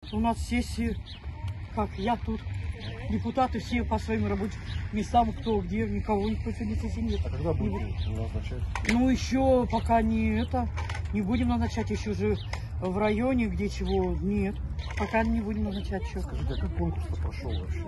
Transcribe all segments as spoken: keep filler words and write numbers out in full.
У нас сессии, как я тут. Депутаты все по своим рабочим местам, кто где, никого, никто сегодня сессии нет. А когда будете назначать? Ну, еще пока не это, не будем назначать, еще же в районе, где чего, нет. Пока не будем назначать что. Скажите, а как конкурс-то прошел вообще?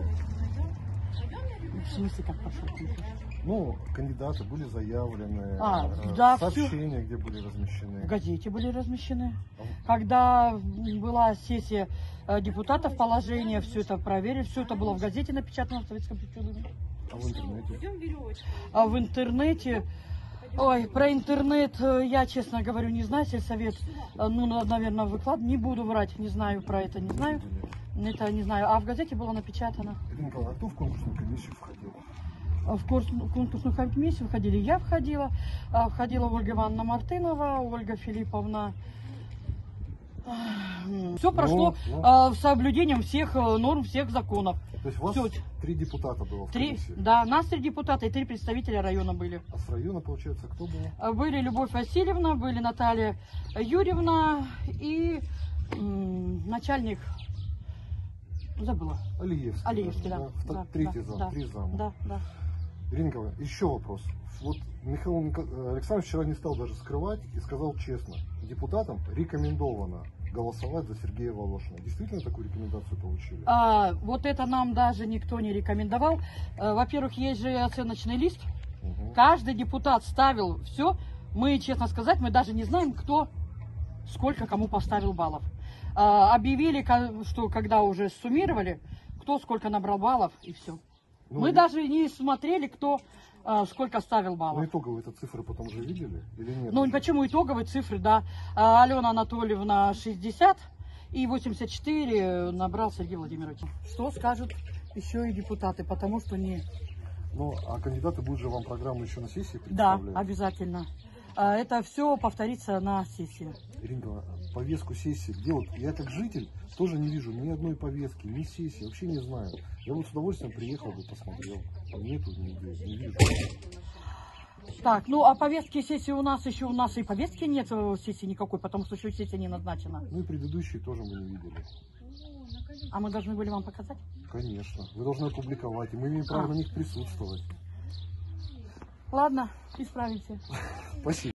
В смысле, как пошел конкурс? Ну, кандидаты были заявлены, А, э, да, сообщения, всё. Где были размещены. В газете были размещены. Когда была сессия депутатов, положение, все это проверили, все это было в газете напечатано в Советском Союзе. А в интернете? А в интернете, ой, про интернет я, честно говорю, не знаю, сельсовет, ну, наверное, выклад, не буду врать, не знаю про это, не знаю. Это не знаю, а в газете было напечатано. Ирина Николаевна, а кто в конкурсную комиссию входил? В конкурсную комиссию входили, я входила, входила Ольга Ивановна Мартынова, Ольга Филипповна. Все прошло ну, ну. с соблюдением всех норм, всех законов. То есть у вас Всё. три депутата было в Три, комиссии? да, нас три депутата и три представителя района были. А с района, получается, кто был? Были Любовь Васильевна, были Наталья Юрьевна и м, начальник, забыла. Алиевский. Алиевский, да. да, да, да третий да, зам, да, три зама. Да, да. Ирина Николаевна, еще вопрос. Вот Михаил Никол- Александрович вчера не стал даже скрывать и сказал честно, депутатам рекомендовано голосовать за Сергея Волошина. Действительно такую рекомендацию получили? А, вот это нам даже никто не рекомендовал. Во-первых, есть же оценочный лист. Угу. Каждый депутат ставил все. Мы, честно сказать, мы даже не знаем, кто сколько кому поставил баллов. А, объявили, что когда уже суммировали, кто сколько набрал баллов и все. Ну, мы и... даже не смотрели, кто а, сколько ставил баллов. Ну, итоговые это цифры потом уже видели или нет? Ну, уже? почему итоговые цифры, да. А, Алена Анатольевна шестьдесят и восемьдесят четыре набрал Сергей Владимирович. Что скажут еще и депутаты, потому что не... Ну, а кандидаты будут же вам программу еще на сессии Да, представлять? обязательно. А, это все повторится на сессии. Ирина, повестку сессии, где вот я как житель тоже не вижу ни одной повестки, ни сессии, вообще не знаю. Я вот с удовольствием приехал бы, посмотрел, а нету нигде, не вижу. Так, ну а повестки сессии у нас еще, у нас и повестки нет сессии никакой, потому что еще сессия не назначена. Ну и предыдущие тоже мы не видели. А мы должны были вам показать? Конечно, вы должны опубликовать, и мы имеем право а. на них присутствовать. Ладно, исправимся. Спасибо.